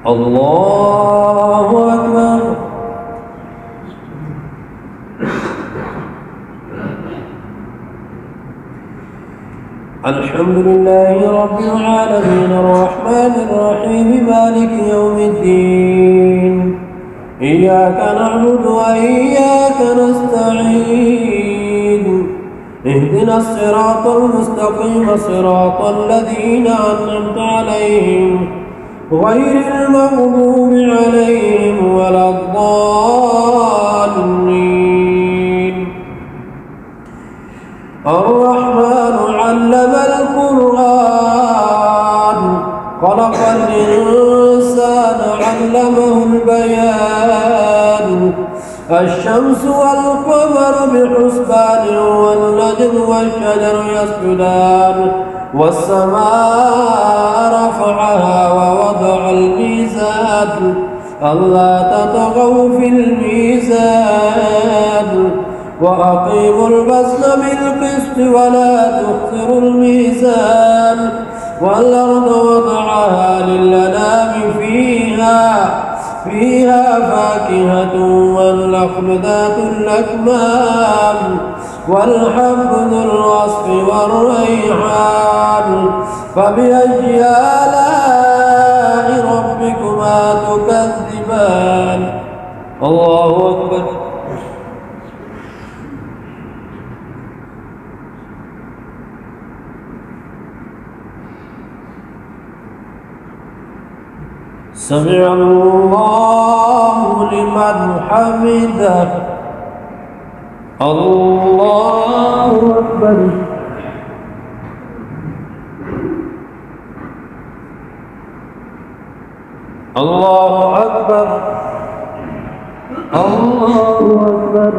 الله أكبر. الحمد لله رب العالمين الرحمن الرحيم مالك يوم الدين إياك نعبد وإياك نستعين اهدنا الصراط المستقيم صراط الذين أنعمت عليهم غير المغضوب عليهم ولا الضالين. الرحمن علم القرآن خلق الإنسان علمه البيان الشمس والقمر بحسبان والنجم والشجر يسجدان والسماء رفعها ووضع الميزان ألا تطغوا في الميزان وأقيموا الوزن بالقسط ولا تخسروا الميزان والأرض وضعها للأنام فيها فاكهة والنخل ذات الأكمام والحب ذو العصف والريحان فبأي آلاء ربكما تكذبان. الله أكبر. سمع الله لمن حمده. الله أكبر. الله أكبر. الله أكبر.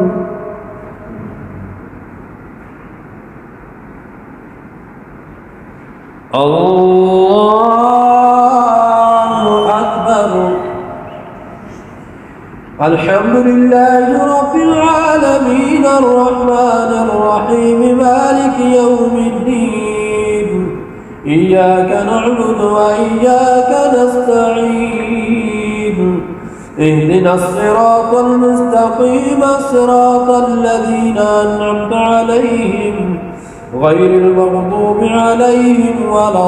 الحمد لله رب العالمين الرحمن الرحيم مالك يوم الدين إياك نعبد وإياك نستعين اهدنا الصراط المستقيم صراط الذين أنعمت عليهم غير المغضوب عليهم ولا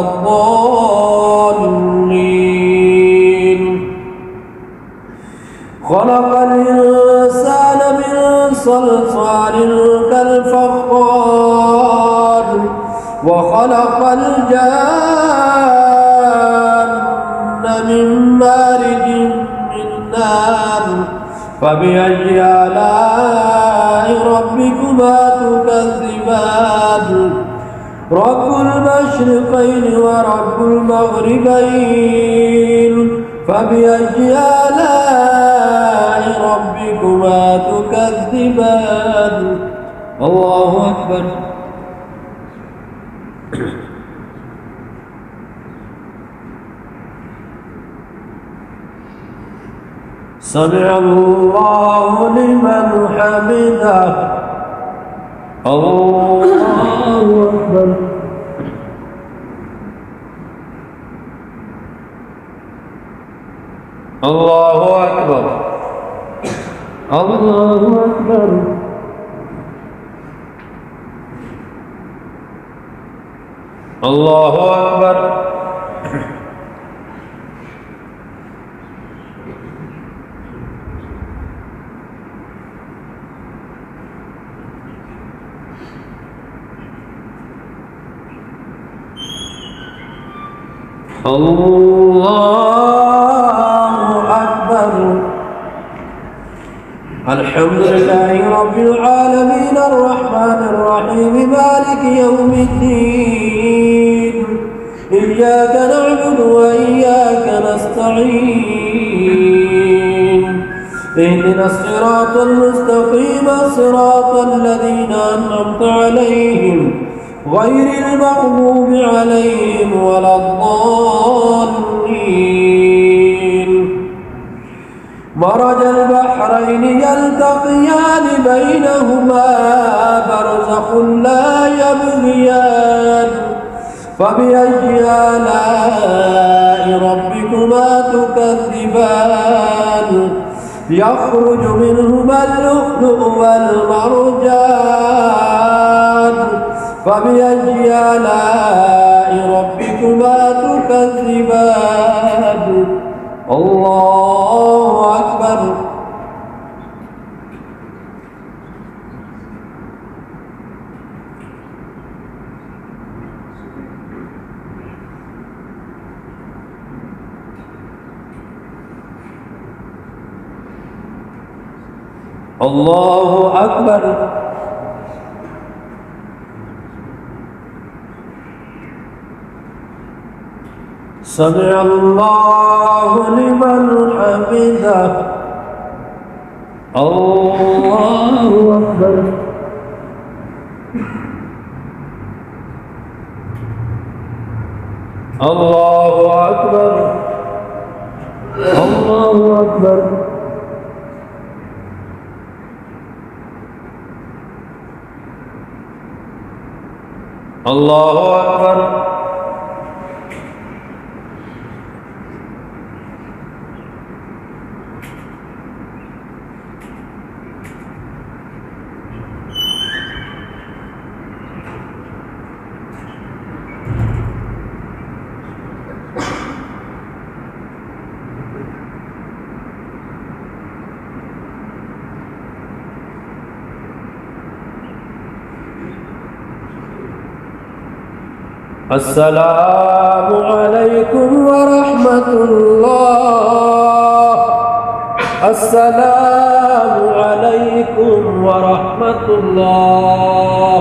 الضالين. خلق الإنسان من صلصال كالفخار وخلق الجان من مارج من نار فبأي آلاء ربكما تكذبان. رب المشرقين ورب المغربين فبأي آلاء ربكما تكذبان. الله أكبر. سمع الله لمن حمده. الله أكبر. الله أكبر. الله أكبر. الله أكبر. الله أكبر. الحمد لله رب العالمين الرحمن الرحيم مالك يوم الدين إياك نعبد وإياك نستعين اهدنا الصراط المستقيم صراط الذين أنعمت عليهم غير المغضوب عليهم ولا الضالين. مرج البحرين يلتقيان بينهما برزخ لا يبغيان فبأي آلاء ربكما ربكما تكذبان يخرج منهما اللؤلؤ والمرجان فبأي آلاء ربكما تكذبان الله أكبر. الله أكبر. سمع الله لمن حمده. الله أكبر. الله أكبر. الله أكبر. الله أكبر. السلام عليكم ورحمة الله. السلام عليكم ورحمة الله.